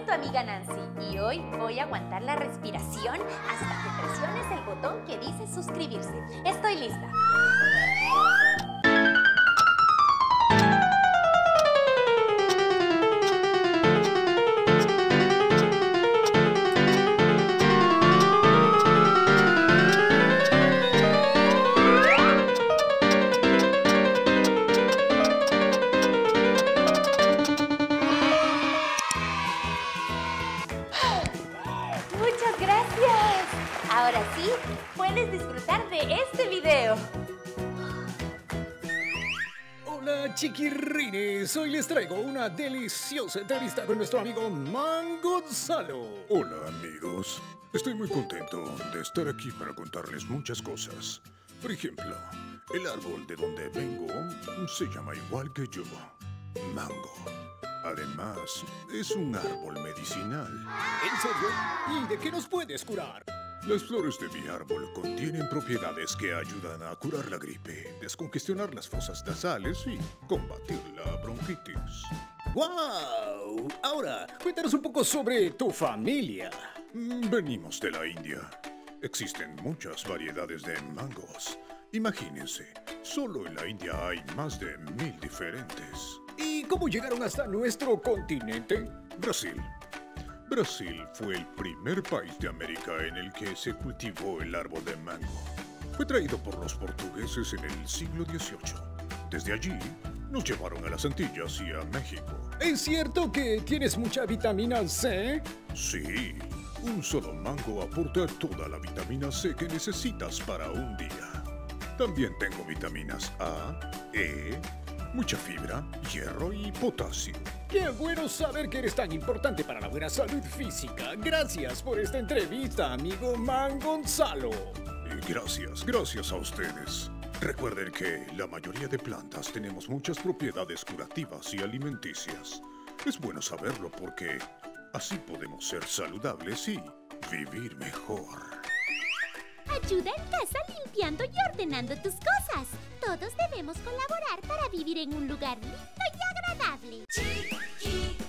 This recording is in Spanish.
tu amiga Nancy y hoy voy a aguantar la respiración hasta que presiones el botón que dice suscribirse. Estoy lista. ¡Muchas gracias! Ahora sí, puedes disfrutar de este video. Hola chiquirrines, hoy les traigo una deliciosa entrevista con nuestro amigo Mangonzalo. Hola amigos, estoy muy contento de estar aquí para contarles muchas cosas. Por ejemplo, el árbol de donde vengo se llama igual que yo, mango. Además, es un árbol medicinal. ¿En serio? ¿Y de qué nos puedes curar? Las flores de mi árbol contienen propiedades que ayudan a curar la gripe, descongestionar las fosas nasales y combatir la bronquitis. ¡Wow! Ahora, cuéntanos un poco sobre tu familia. Venimos de la India. Existen muchas variedades de mangos. Imagínense, solo en la India hay más de 1000 diferentes. ¿Y cómo llegaron hasta nuestro continente? Brasil. Brasil fue el primer país de América en el que se cultivó el árbol de mango. Fue traído por los portugueses en el siglo XVIII. Desde allí, nos llevaron a las Antillas y a México. ¿Es cierto que tienes mucha vitamina C? Sí, un solo mango aporta toda la vitamina C que necesitas para un día. También tengo vitaminas A, E, mucha fibra, hierro y potasio. ¡Qué bueno saber que eres tan importante para la buena salud física! Gracias por esta entrevista, amigo Mangonzalo. Y gracias a ustedes. Recuerden que la mayoría de plantas tenemos muchas propiedades curativas y alimenticias. Es bueno saberlo porque así podemos ser saludables y vivir mejor. Ayuda en casa limpiando y ordenando tus cosas. Todos debemos colaborar para vivir en un lugar lindo y agradable.